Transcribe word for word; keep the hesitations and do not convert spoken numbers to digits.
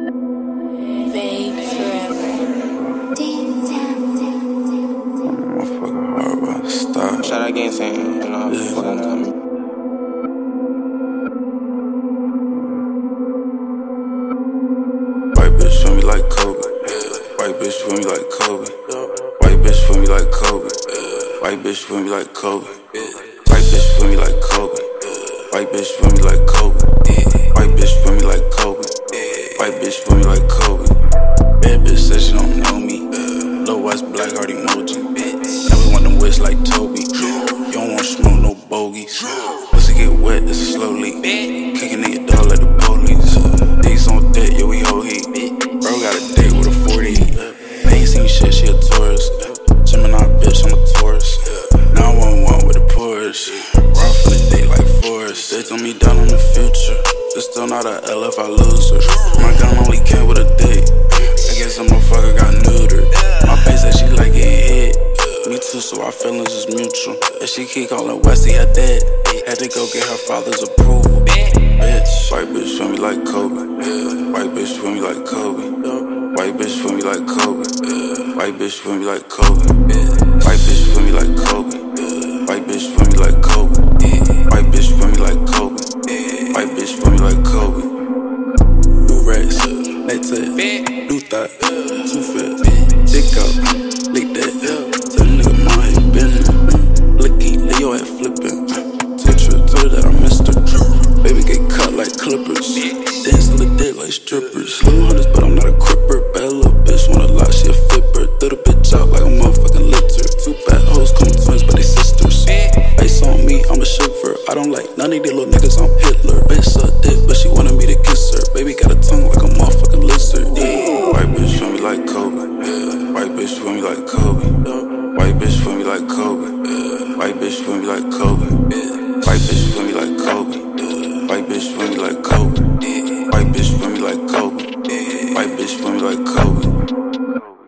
Vague forever. Motherfucker hard, bro. Stop. Shout out Gang saying, you know, Yeah. fucking coming. White bitch feel me like Kobe. White bitch feel me like Kobe. White bitch feel me like Kobe. White bitch feel me like Kobe. White bitch feel me like Kobe. White bitch feel me like Kobe. White bitch feel me like Kobe. White bitch feel me like Kobe. Bad bitch says she don't know me. Low West black heart emoji. Now we want them wish like Toby. You don't want smoke no bogeys. Pussy get wet, it's a slow leak. Kicking nigga dog like the police. These on deck, yeah we hold heat. Bro got a date with a forty. They ain't seen shit, she a tourist. Gemini bitch, I'm a Taurus. nine one one with a Porsche. Run from the date like Forrest. They told me down on the future. It's still not a L if I lose her. My gun only came with a date. I guess some motherfucker got neutered. My bitch said she like getting hit. Me too, so our feelings is mutual. And she keep calling Westy her dad. Had to go get her father's approval. Bitch, white bitch feel me like Kobe. White bitch feel me like Kobe. White bitch feel me like Kobe. White bitch feel me like Kobe. White bitch feel me like Kobe. White bitch feel me like Kobe. White bitch feel me like Kobe. White bitch feel me like Kobe. New racks, neck tag, new thought, too fat, dick up, lick that. Tell a nigga my head bending, blicky, lay your head flipping. Teacher, tell her that I missed her. Baby get cut like clippers, dance on the dick like strippers. Little hunters, but I'm not a cripper. Bad little bitch wanna lie, she a flipper. Throw the bitch out like a motherfucking litter. Two bad hoes come twins, but they sisters. Ice on me, I'm a shiver. I don't like none of these little niggas, I'm Hitler. Bitch suck dick, but she wanted me to kiss her. Baby got a tongue like a motherfucking lizard. Yeah. White bitch feel me like Kobe. White bitch feel me like Kobe. White bitch feel me like Kobe. White bitch feel me like Kobe. White bitch feel me like Kobe. White bitch feel me like Kobe. White bitch feel me like Kobe. White bitch feel me like Kobe.